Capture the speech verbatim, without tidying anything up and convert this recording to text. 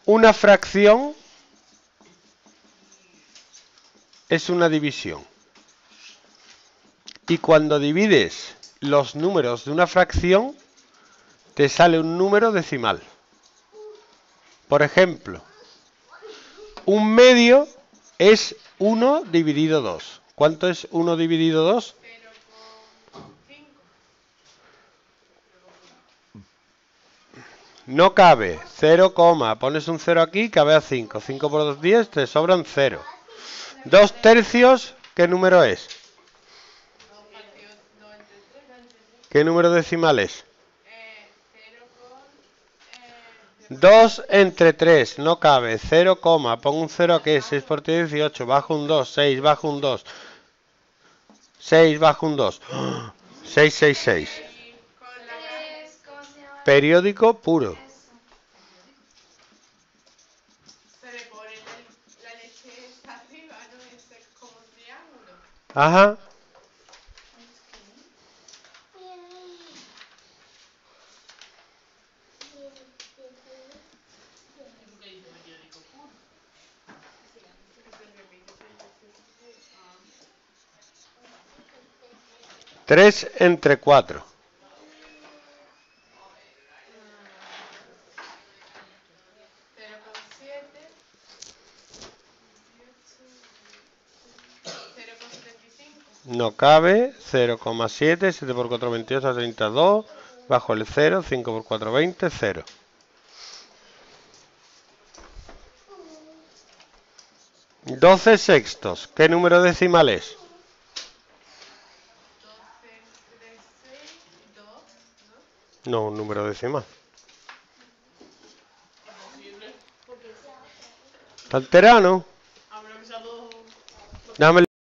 Una fracción es una división. Y cuando divides los números de una fracción, te sale un número decimal. Por ejemplo, un medio es uno dividido dos. ¿Cuánto es uno dividido dos? cero coma cinco. No cabe. cero, pones un cero aquí, cabe a cinco. cinco por dos, diez, te sobran cero. dos tercios, ¿qué número es? dos partido dos entre tres. ¿Qué número decimal es? Eh, cero con... Eh, dos entre tres, no cabe. cero, pon un cero aquí, seis por tres, dieciocho. Bajo un dos, seis, bajo un dos. seis, bajo un dos. seis, seis, seis. y con la raíz. Periódico puro. Se le pone la, la leche esta arriba, ¿no? Ese es como un triángulo. Ajá. tres entre cuatro. cero coma siete. cero coma setenta y cinco. No cabe. cero coma siete. siete por cuatro, veintiocho, treinta y dos. Bajo el cero. cinco por cuatro, veinte. cero. doce sextos. ¿Qué número decimal es? doce entre seis, dos, ¿no? No, un número decimal. Imposible. ¿Está alterado? Habrá usado... Dame